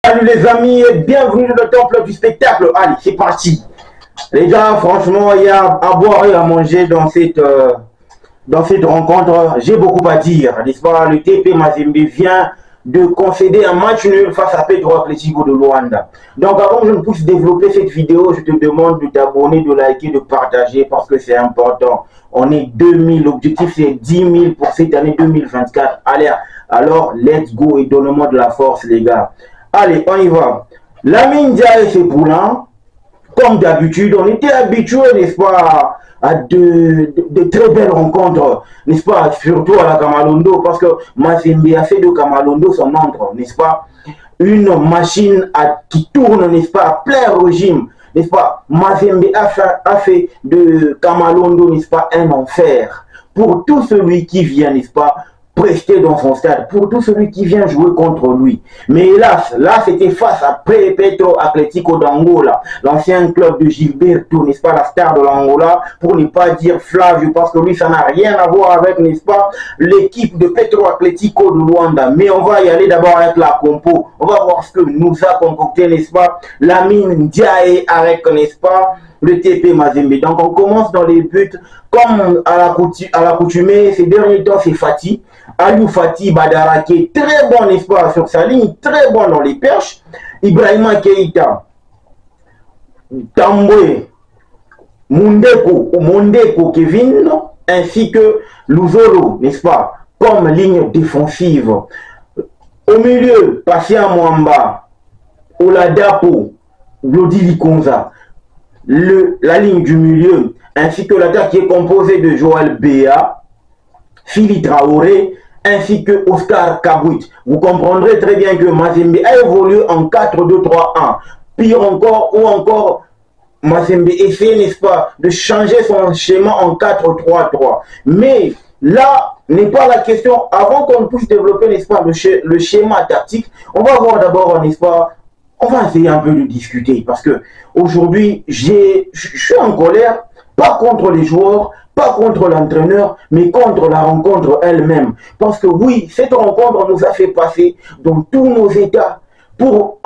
Salut les amis et bienvenue dans le temple du spectacle. Allez, c'est parti. Les gars, franchement, il y a à boire et à manger dans cette rencontre. J'ai beaucoup à dire, n'est-ce pas? Le TP Mazembe vient de concéder un match nul face à Petro Atlético de Luanda. Donc avant que je ne puisse développer cette vidéo, je te demande de t'abonner, de liker, de partager parce que c'est important. On est 2000, l'objectif c'est 10 000 pour cette année 2024. Allez, alors let's go et donne-moi de la force les gars. Allez, on y va. Lamine Dia et ses poulains, comme d'habitude, on était habitué, n'est-ce pas, à de très belles rencontres, n'est-ce pas, surtout à la Kamalondo, parce que Mazembe a fait de Kamalondo son entre, n'est-ce pas, une machine qui tourne, n'est-ce pas, à plein régime, n'est-ce pas. Mazembe a fait de Kamalondo, n'est-ce pas, un enfer pour tout celui qui vient, n'est-ce pas, prester dans son stade, pour tout celui qui vient jouer contre lui. Mais hélas, là c'était face à Petro Atlético d'Angola, l'ancien club de Gilberto, n'est-ce pas, la star de l'Angola, pour ne pas dire Flavio, parce que lui ça n'a rien à voir avec, n'est-ce pas, l'équipe de Petro Atlético de Luanda. Mais on va y aller d'abord avec la compo, on va voir ce que nous a concocté, n'est-ce pas, Lamine Diaye avec, n'est-ce pas, le TP Mazembe. Donc on commence dans les buts, comme à l'accoutumée, ces derniers temps c'est Fati. Aliou Fati Badara qui est très bon, n'est-ce pas, sur sa ligne, très bon dans les perches. Ibrahima Keita, Tamboué, Mondeko Kevin, ainsi que Luzolo, n'est-ce pas, comme ligne défensive. Au milieu, Passia Mwamba, Oladapo, Glody Likonza, la ligne du milieu, ainsi que l'attaque qui est composée de Joël Béa, Philippe Traoré, ainsi que Oscar Kabouit. Vous comprendrez très bien que Mazembe a évolué en 4-2-3-1. Pire encore, ou encore, Mazembe essaie, n'est-ce pas, de changer son schéma en 4-3-3. Mais là, n'est pas la question, avant qu'on puisse développer, n'est-ce pas, le schéma tactique, on va voir d'abord, n'est-ce pas, on va essayer un peu de discuter, parce que aujourd'hui, je suis en colère, pas contre les joueurs, pas contre l'entraîneur, mais contre la rencontre elle-même. Parce que oui, cette rencontre nous a fait passer dans tous nos états pour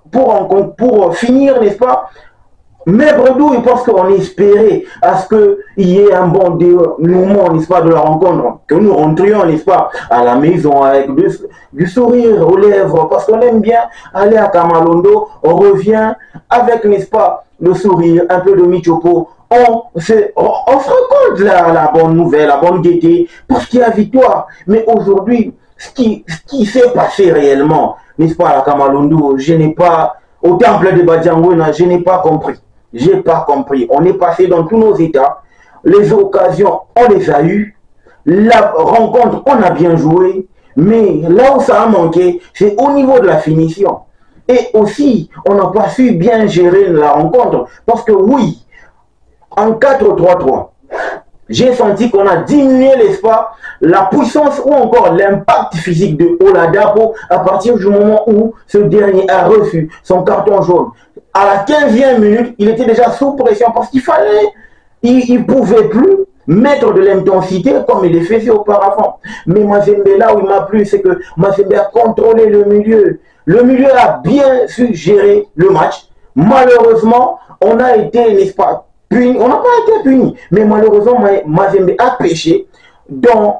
finir, n'est-ce pas, maigre-douille, parce qu'on espérait à ce qu'il y ait un bon dénouement, n'est-ce pas, de la rencontre, que nous rentrions, n'est-ce pas, à la maison avec du sourire aux lèvres, parce qu'on aime bien aller à Kamalondo, on revient avec, n'est-ce pas, le sourire, un peu de michopo, on se raconte la bonne nouvelle, la bonne gaieté, parce qu'il y a victoire. Mais aujourd'hui, ce qui s'est passé réellement, n'est-ce pas, à la Kamalondo, je n'ai pas, au temple de Badiangouna, je n'ai pas compris. J'ai pas compris. On est passé dans tous nos états. Les occasions, on les a eues. La rencontre, on a bien joué. Mais là où ça a manqué, c'est au niveau de la finition. Et aussi, on n'a pas su bien gérer la rencontre. Parce que oui, en 4-3-3, j'ai senti qu'on a diminué, n'est-ce pas, la puissance ou encore l'impact physique de Oladapo à partir du moment où ce dernier a reçu son carton jaune. À la 15e minute, il était déjà sous pression parce qu'il fallait, il ne pouvait plus mettre de l'intensité comme il le faisait auparavant. Mais Mazembe, là où il m'a plu, c'est que Mazembe a contrôlé le milieu. Le milieu a bien su gérer le match. Malheureusement, on a été, n'est-ce pas, puni. On n'a pas été puni. Mais malheureusement, Mazembe a péché dans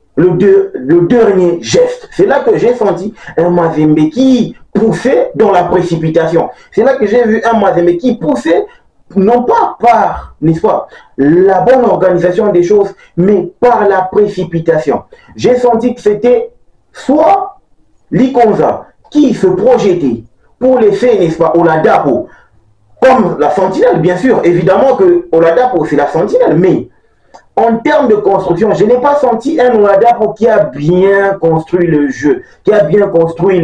le dernier geste. C'est là que j'ai senti un Mazembe qui poussait dans la précipitation. C'est là que j'ai vu un Mazembe qui poussait, non pas par, n'est-ce pas, la bonne organisation des choses, mais par la précipitation. J'ai senti que c'était soit Likonza qui se projetait pour laisser, n'est-ce pas, Oladapo, comme la sentinelle, bien sûr. Évidemment que Oladapo, c'est la sentinelle, mais en termes de construction, je n'ai pas senti un Oladapo qui a bien construit le jeu, qui a bien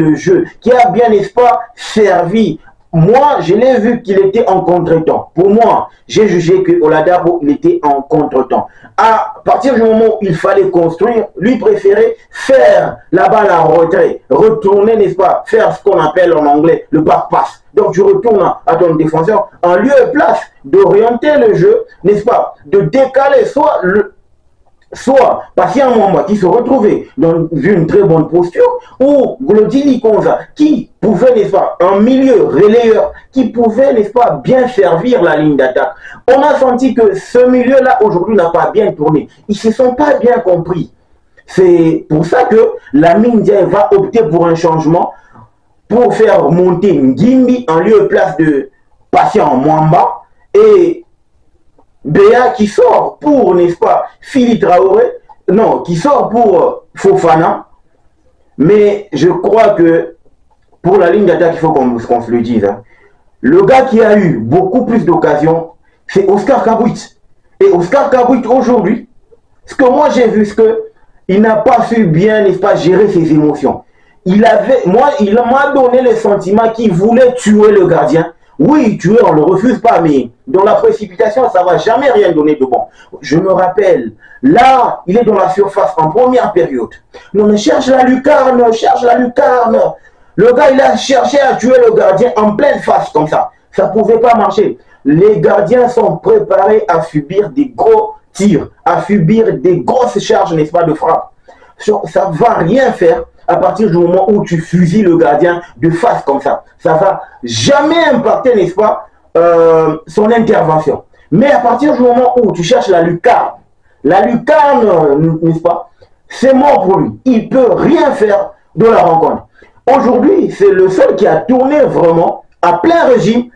n'est-ce pas, servi. Moi, je l'ai vu qu'il était en contre-temps. Pour moi, j'ai jugé que Oladapo, il était en contre-temps. À partir du moment où il fallait construire, lui préférait faire la balle à retrait, retourner, n'est-ce pas, faire ce qu'on appelle en anglais le back-pass. Donc tu retournes à ton défenseur en lieu et place d'orienter le jeu, n'est-ce pas, de décaler soit soit Patient Mwamba qui se retrouvait dans une très bonne posture, ou Glodili Konza qui pouvait, n'est-ce pas, un milieu relayeur, qui pouvait, n'est-ce pas, bien servir la ligne d'attaque. On a senti que ce milieu-là, aujourd'hui, n'a pas bien tourné. Ils ne se sont pas bien compris. C'est pour ça que la Ndiaye va opter pour un changement pour faire monter Ngimbi en lieu et place de Patient Mwamba et Béa qui sort pour, n'est-ce pas, Philippe Traoré, non, qui sort pour Fofana. Mais je crois que pour la ligne d'attaque, il faut qu'on se le dise. Hein. Le gars qui a eu beaucoup plus d'occasions, c'est Oscar Kabouit. Et Oscar Kabouit, aujourd'hui, ce que moi j'ai vu, c'est qu'il n'a pas su bien, n'est-ce pas, gérer ses émotions. Il m'a donné le sentiment qu'il voulait tuer le gardien. Oui, tuer, on ne le refuse pas, mais dans la précipitation, ça ne va jamais rien donner de bon. Je me rappelle, là, il est dans la surface en première période. Non, mais cherche la lucarne, cherche la lucarne. Le gars, il a cherché à tuer le gardien en pleine face, comme ça. Ça ne pouvait pas marcher. Les gardiens sont préparés à subir des gros tirs, à subir des grosses charges, n'est-ce pas, de frappe. Ça ne va rien faire à partir du moment où tu fusilles le gardien de face comme ça. Ça ne va jamais impacter, n'est-ce pas, son intervention. Mais à partir du moment où tu cherches la lucarne, n'est-ce pas, c'est mort pour lui. Il ne peut rien faire de la rencontre. Aujourd'hui, c'est le seul qui a tourné vraiment à plein régime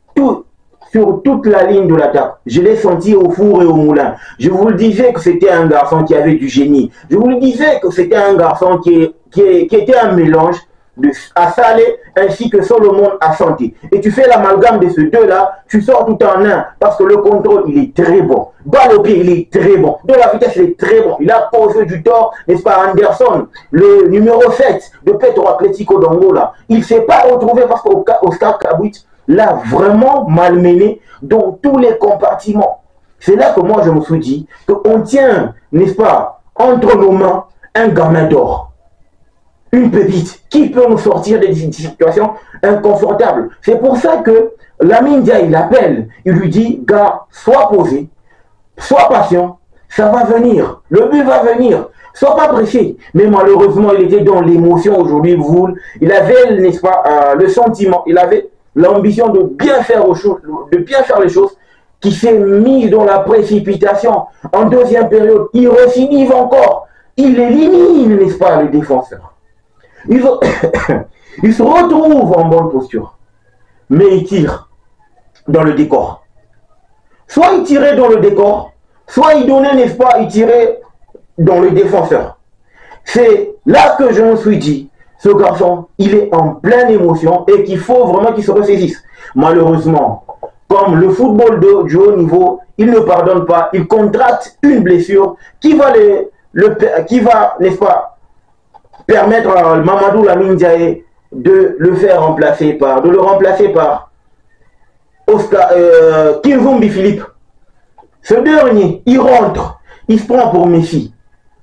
sur toute la ligne de l'attaque. Je l'ai senti au four et au moulin. Je vous le disais que c'était un garçon qui avait du génie. Je vous le disais que c'était un garçon qui était un mélange de Assalé ainsi que Solomon Asante. Et tu fais l'amalgame de ces deux-là, tu sors tout en un parce que le contrôle, il est très bon. Balle au pied, il est très bon. De la vitesse, il est très bon. Il a causé du tort, n'est-ce pas, Anderson, le numéro 7 de Petro Atlético d'Angola. Il ne s'est pas retrouvé parce qu'Oscar Kabouit l'a vraiment malmené dans tous les compartiments. C'est là que moi, je me suis dit qu'on tient, n'est-ce pas, entre nos mains, un gamin d'or. Une pépite qui peut nous sortir des situations inconfortables. C'est pour ça que Lamine Ndiaye l'appelle. Il lui dit, gars, sois posé, sois patient, ça va venir. Le but va venir. Sois pas pressé. Mais malheureusement, il était dans l'émotion aujourd'hui. Il avait, n'est-ce pas, le sentiment, il avait l'ambition de bien faire les choses, qui s'est mis dans la précipitation. En deuxième période, il récidive encore. Il élimine, n'est-ce pas, le défenseur. Il se retrouve en bonne posture, mais il tire dans le décor. Soit il tirait dans le décor, soit il donnait, n'est-ce pas, il tirait dans le défenseur. C'est là que je me suis dit, ce garçon, il est en pleine émotion et qu'il faut vraiment qu'il se ressaisisse. Malheureusement, comme le football du haut niveau, il ne pardonne pas, il contracte une blessure qui va, n'est-ce pas, permettre à Mamadou Lamine Ndiaye de le remplacer par Oscar Kinzombi Philippe. Ce dernier, il rentre, il se prend pour Messi.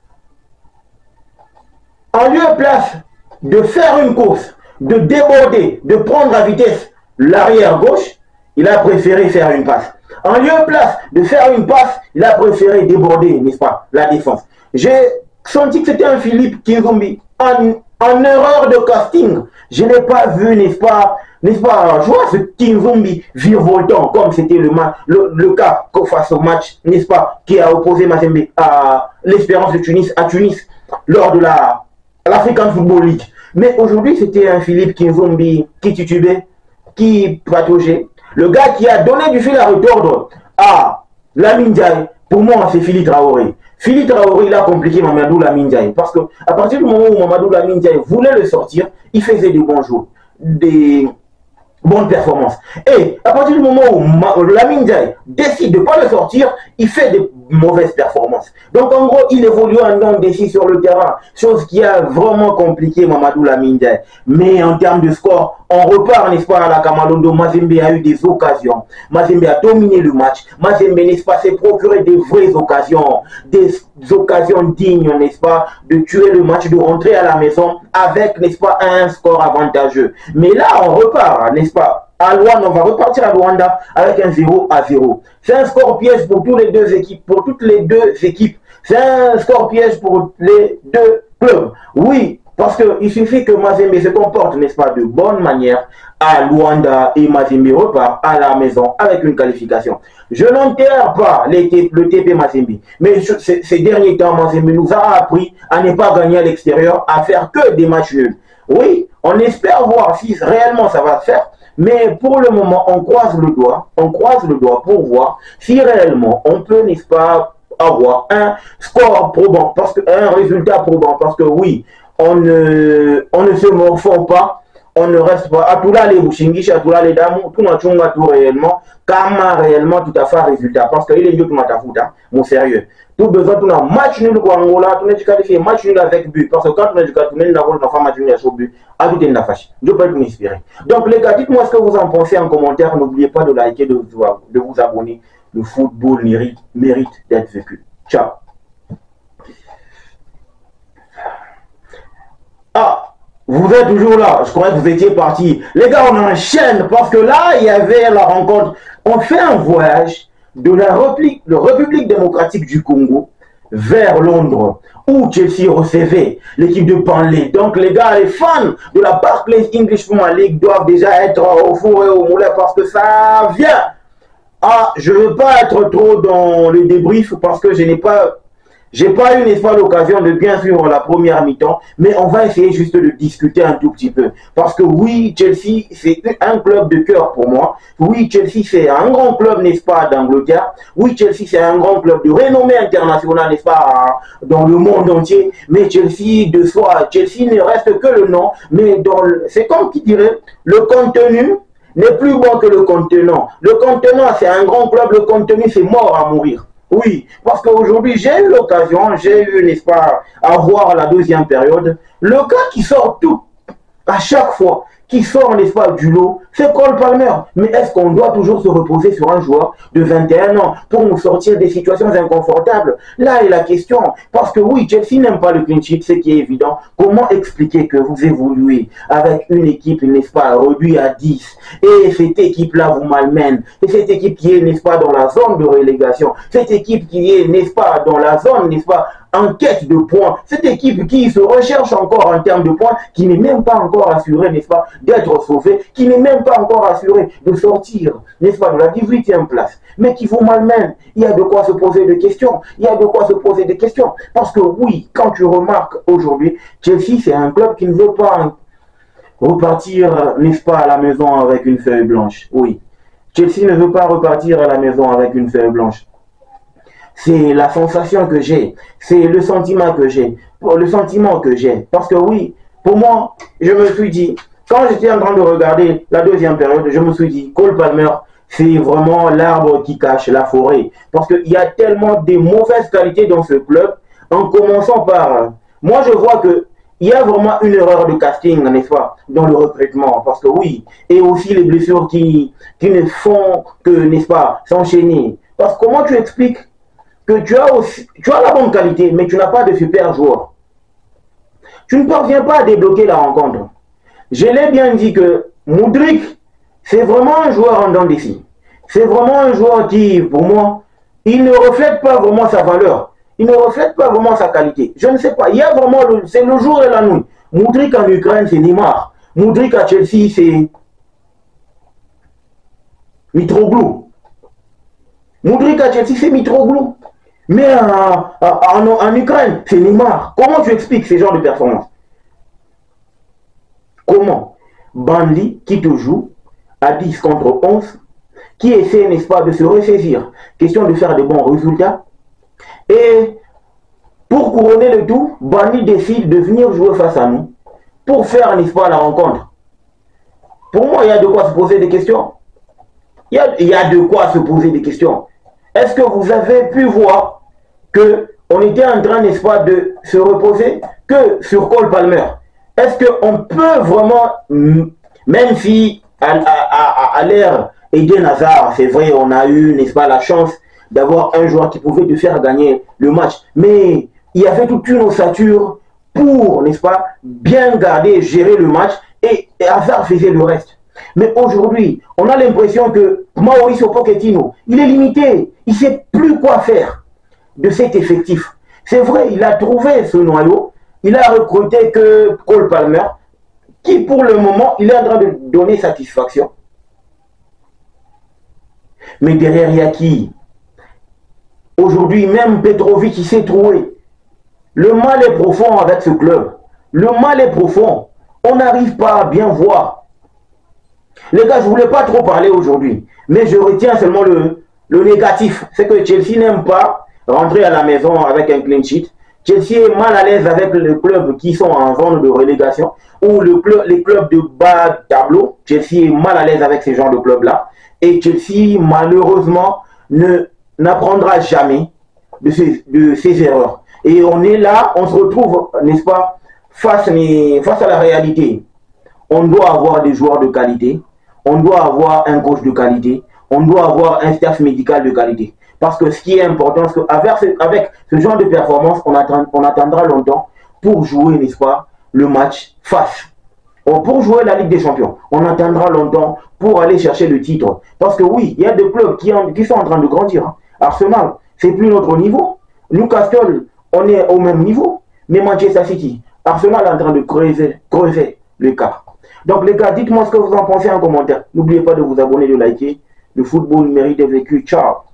En lieu et place de faire une course, de déborder, de prendre à vitesse l'arrière gauche, il a préféré faire une passe. En lieu et place de faire une passe, il a préféré déborder, n'est-ce pas, la défense. J'ai senti que c'était un Philippe Kinzombi en erreur de casting. Je n'ai pas vu, n'est-ce pas, je vois ce Kinzombi virevoltant comme c'était le cas face au match, n'est-ce pas, qui a opposé Mazembe à l'Espérance de Tunis, à Tunis, lors de l'African Football League. Mais aujourd'hui, c'était un Philippe Kinzombi qui titubait, qui pataugeait. Le gars qui a donné du fil à retordre à Lamine Ndiaye, pour moi, c'est Philippe Traoré. Philippe Traoré, il a compliqué Mamadou Lamine Ndiaye. Parce qu'à partir du moment où Mamadou Lamine Ndiaye voulait le sortir, il faisait des bons jours, des bonnes performances. Et à partir du moment où Lamine Ndiaye décide de ne pas le sortir, il fait des mauvaises performances. Donc en gros, il évolue en indécis sur le terrain, chose qui a vraiment compliqué Mamadou Lamine Ndiaye. Mais en termes de score, on repart, n'est-ce pas, à la Kamalondo. Mazembe a eu des occasions. Mazembe a dominé le match. Mazembe, n'est-ce pas, s'est procuré des vraies occasions, des occasions dignes, n'est-ce pas, de tuer le match, de rentrer à la maison avec, n'est-ce pas, un score avantageux. Mais là, on repart, n'est-ce pas, à Luanda, on va repartir à Luanda avec un 0-0. C'est un score piège pour toutes les deux équipes, C'est un score piège pour les deux clubs. Oui, parce qu'il suffit que Mazembe se comporte, n'est-ce pas, de bonne manière à Luanda et Mazembe repart à la maison avec une qualification. Je n'enterre pas le TP Mazembe, mais ces derniers temps, Mazembe nous a appris à ne pas gagner à l'extérieur, à faire que des matchs nuls. Oui, on espère voir si réellement ça va se faire, mais pour le moment, on croise le doigt pour voir si réellement on peut, n'est-ce pas, avoir un score probant, un résultat probant, parce que oui, on ne se morfond pas, on ne reste pas à tout là les Bushingish, à tout là les dames, tout n'a tout réellement, kama réellement tout à fait résultat, parce qu'il est mieux que Matafuta, mon sérieux. Tout besoin, tout un match nul pour Angola, tout n'est qualifié match nul avec but, parce que quand on a du match nul avec but, à tout est une affaire. Je peux vous inspirer. Donc les gars, dites-moi ce que vous en pensez en commentaire, n'oubliez pas de liker, de vous abonner. Le football mérite d'être vécu. Ciao. Ah, vous êtes toujours là. Je croyais que vous étiez partis. Les gars, on enchaîne parce que là, il y avait la rencontre. On fait un voyage de la République démocratique du Congo vers Londres, où Chelsea recevait l'équipe de Burnley. Donc les gars, les fans de la Barclays English Premier League doivent déjà être au four et au moulin parce que ça vient. Ah, je ne veux pas être trop dans le débrief parce que j'ai pas eu, n'est-ce pas, l'occasion de bien suivre la première mi-temps, mais on va essayer juste de discuter un tout petit peu. Parce que oui, Chelsea, c'est un club de cœur pour moi. Oui, Chelsea, c'est un grand club, n'est-ce pas, d'Angleterre. Oui, Chelsea, c'est un grand club de renommée internationale, n'est-ce pas, dans le monde entier. Mais Chelsea, de soi, Chelsea ne reste que le nom, mais c'est comme qui dirait, le contenu n'est plus bon que le contenant. Le contenant, c'est un grand club, le contenu, c'est mort à mourir. Oui, parce qu'aujourd'hui, j'ai eu l'occasion, n'est-ce pas, à voir la deuxième période. Le gars qui sort tout, à chaque fois, qui sort, n'est-ce pas, du lot, c'est Cole Palmer. Mais est-ce qu'on doit toujours se reposer sur un joueur de 21 ans pour nous sortir des situations inconfortables? Là est la question. Parce que oui, Chelsea n'aime pas le clean sheet, ce qui est évident. Comment expliquer que vous évoluez avec une équipe, n'est-ce pas, réduite à 10, et cette équipe-là vous malmène, et cette équipe qui est, n'est-ce pas, dans la zone de relégation, cette équipe qui est, n'est-ce pas, dans la zone, n'est-ce pas, en quête de points, cette équipe qui se recherche encore en termes de points, qui n'est même pas encore assurée, n'est-ce pas, d'être sauvée, qui n'est même pas encore assurée de sortir, n'est-ce pas, de la 18e place, mais qui vous malmène. Il y a de quoi se poser des questions, parce que oui, quand tu remarques aujourd'hui, Chelsea, c'est un club qui ne veut pas repartir, n'est-ce pas, à la maison avec une feuille blanche. Oui, Chelsea ne veut pas repartir à la maison avec une feuille blanche. C'est la sensation que j'ai, c'est le sentiment que j'ai, parce que oui, pour moi, je me suis dit, quand j'étais en train de regarder la deuxième période, je me suis dit, Cole Palmer, c'est vraiment l'arbre qui cache la forêt, parce qu'il y a tellement de mauvaises qualités dans ce club, en commençant par, moi je vois que il y a vraiment une erreur de casting, n'est-ce pas, dans le recrutement, parce que oui, et aussi les blessures qui ne font que, n'est-ce pas, s'enchaîner, parce que comment tu expliques que tu as la bonne qualité, mais tu n'as pas de super joueur. Tu ne parviens pas à débloquer la rencontre. Je l'ai bien dit que Mudryk, c'est vraiment un joueur en dents d'ici. C'est vraiment un joueur qui, pour moi, il ne reflète pas vraiment sa valeur. Il ne reflète pas vraiment sa qualité. Je ne sais pas. Il y a vraiment, c'est le jour et la nuit. Mudryk en Ukraine, c'est Neymar. Mudryk à Chelsea, c'est Mitroglou. Mudryk à Chelsea, c'est Mitroglou. Mais en Ukraine, c'est Neymar. Comment tu expliques ces genres de performances? Comment Burnley, qui te joue à 10 contre 11, qui essaie, n'est-ce pas, de se ressaisir, question de faire de bons résultats, et pour couronner le tout, Burnley décide de venir jouer face à nous, pour faire, n'est-ce pas, la rencontre. Pour moi, il y a de quoi se poser des questions. Il y a de quoi se poser des questions. Est-ce que vous avez pu voir qu'on était en train, n'est-ce pas, de se reposer que sur Cole Palmer? Est-ce qu'on peut vraiment, même si à l'ère Eden Hazard, c'est vrai, on a eu, n'est-ce pas, la chance d'avoir un joueur qui pouvait te faire gagner le match, mais il y avait toute une ossature pour, n'est-ce pas, bien garder et gérer le match, et Hazard faisait le reste. Mais aujourd'hui, on a l'impression que Mauricio Pochettino, il est limité. Il ne sait plus quoi faire de cet effectif. C'est vrai, il a trouvé ce noyau. Il a recruté que Cole Palmer, qui pour le moment, il est en train de donner satisfaction. Mais derrière, il y a qui? Aujourd'hui, même Petrovic, il s'est trouvé. Le mal est profond avec ce club. Le mal est profond. On n'arrive pas à bien voir. Les gars, je ne voulais pas trop parler aujourd'hui, mais je retiens seulement le négatif. C'est que Chelsea n'aime pas rentrer à la maison avec un clean sheet. Chelsea est mal à l'aise avec les clubs qui sont en zone de relégation ou les clubs de bas tableau. Chelsea est mal à l'aise avec ces genres de clubs-là. Et Chelsea, malheureusement, n'apprendra jamais de ses erreurs. Et on est là, on se retrouve, n'est-ce pas, face à la réalité. On doit avoir des joueurs de qualité, on doit avoir un coach de qualité, on doit avoir un staff médical de qualité. Parce que ce qui est important, c'est qu'avec ce genre de performance, on attendra longtemps pour jouer, n'est-ce pas, le match face. Pour jouer la Ligue des Champions, on attendra longtemps pour aller chercher le titre. Parce que oui, il y a des clubs qui sont en train de grandir. Hein. Arsenal, c'est plus notre niveau. Newcastle, on est au même niveau. Mais Manchester City, Arsenal est en train de creuser l'écart. Donc les gars, dites-moi ce que vous en pensez en commentaire. N'oubliez pas de vous abonner, de liker. Le football mérite des vécus. Ciao.